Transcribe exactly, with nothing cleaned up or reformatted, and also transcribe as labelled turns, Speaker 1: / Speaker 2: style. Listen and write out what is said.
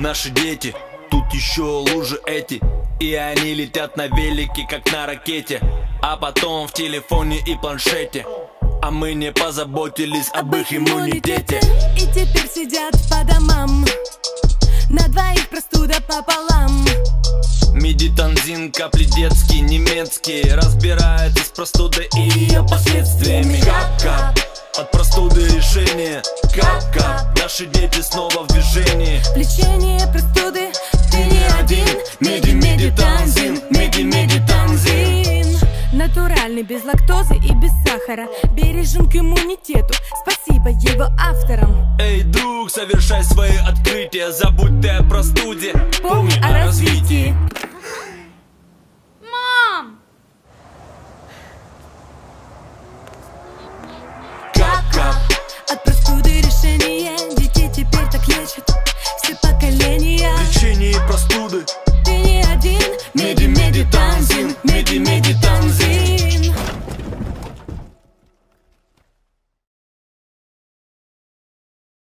Speaker 1: Наши дети, тут еще лужи эти, и они летят на велике, как на ракете, а потом в телефоне и планшете. А мы не позаботились об их иммунитете.
Speaker 2: И теперь сидят по домам, на двоих простуда пополам.
Speaker 1: Медитанзин, капли детские, немецкие, разбирается с простудой и ее последствиями. Кап-кап, от простуды решение. Кап-кап, наши дети снова в движении.
Speaker 2: Лечение простуды ты не один.
Speaker 1: Меди-медитанзин, меди-медитанзин.
Speaker 2: Натуральный, без лактозы и без сахара, бережем к иммунитету, спасибо его авторам.
Speaker 1: Эй, друг, совершай свои открытия, забудь ты о простуде,
Speaker 2: помни о развитии.
Speaker 3: Мам!
Speaker 1: Кап-кап,
Speaker 2: от простуды решение, детей теперь так лечат все поколения.
Speaker 1: лечение простуды